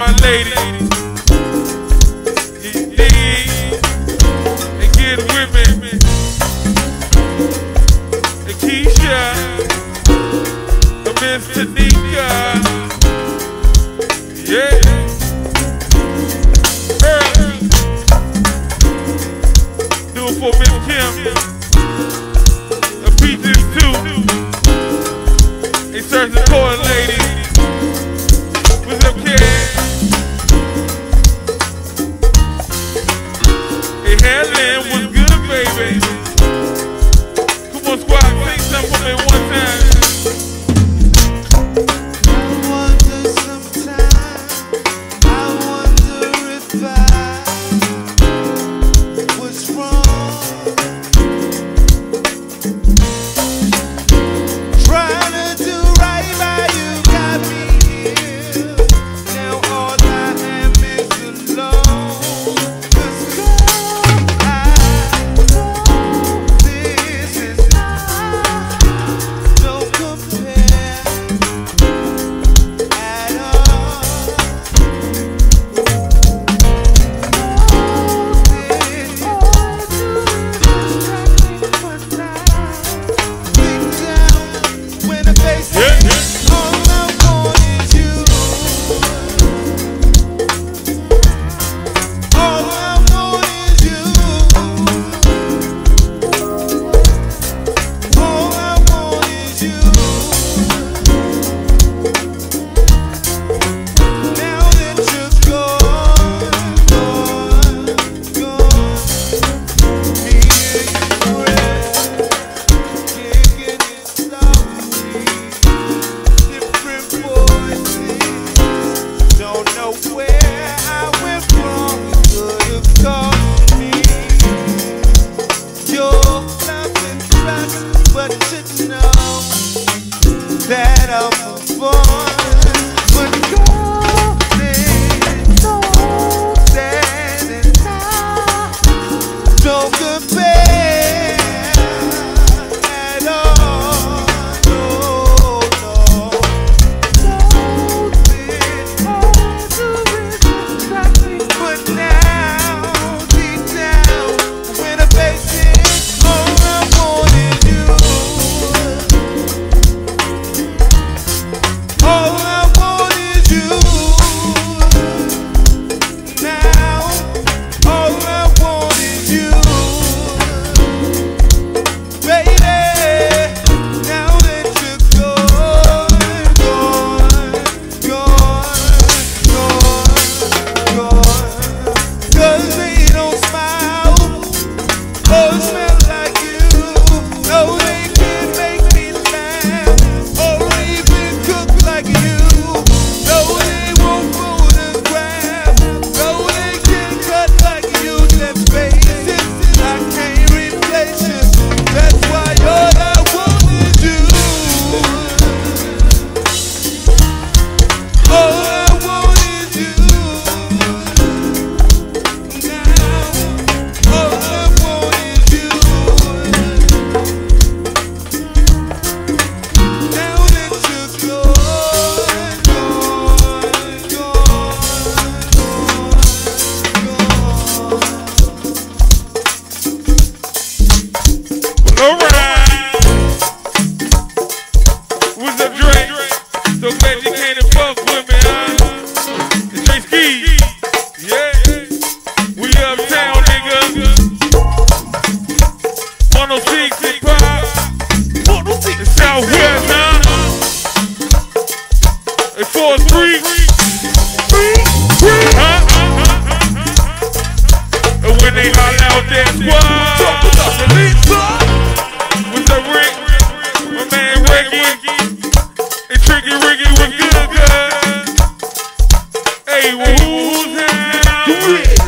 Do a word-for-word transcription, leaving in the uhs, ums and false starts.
my lady. You dig? And get with me. And Keisha. And Miss Tanika. Yeah. Early. Do it for Miss Kim. And Peaches too. They search the court, lady. What's up, kid? Hey, Helen, what's good, baby? Come on, squad, sing something for me one time. I wonder sometimes, I wonder if I was wrong, trying to do right by you, got me here. Now all I am is alone. 'Cause girl, I know this is not, no compare at all. It's hard to but now, deep down, when I face it, all I want is you. All I want is you. All I want is you. Now that you're gone, gone, gone, me and you rest, kicking it slowly. Different voices, don't know where I went wrong. You could have called me. Your love and trust, but you know that I'm a born. But girl, there's so sad and now don't compare at all. No, no. But now, deep down, when I face it, all I want is you. All I want is you. Now, all I want is you. Baby, now that you're gone, gone, gone, gone, gone. 'Cause they don't smile or smell like you. No, they can't make me laugh or even cook like you. No, they won't photograph. No, they can't cut like you. Let's face it, I can't replace you. That's why all I want is you. All I want is you. Now, all I want is you. Now that you're gone, gone, gone, gone, gone. Alright. What's up, Drake? So glad you came to fuck with me, huh? It's Dre Ski. Yeah. We uptown, nigga. one oh six and Pop. The Southwest, huh? It's four three. Huh? And when they holler out that squad. What's up, Rick? My man Ricky. And Tricky Ricky was good, good. Hey, who's down?